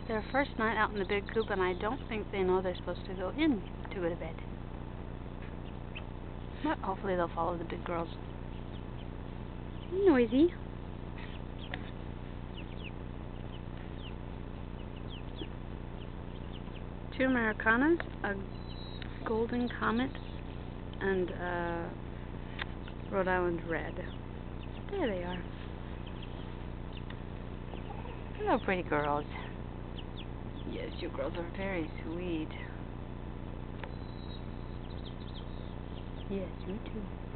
Their first night out in the big coop, and I don't think they know they're supposed to go in to go to bed. But hopefully they'll follow the big girls. Noisy. Two Americanas, a Golden Comet, and Rhode Island Red. There they are. Hello, pretty girls. Yes, you girls are very sweet. Yes, you too.